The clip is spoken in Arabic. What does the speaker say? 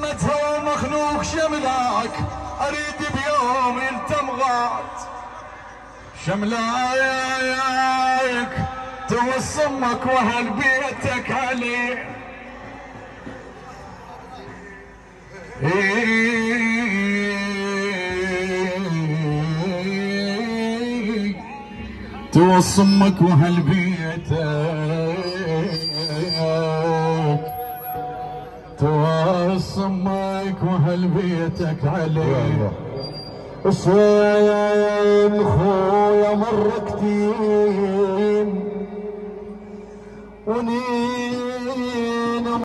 همة هوى مخنوق شملاك اريد بيوم يلتم غاد شملاك توصمك واهل بيتك عليه توصمك واهل بيتك توصمك واهل بيتك عليه حسين خويا مر كتير ونيل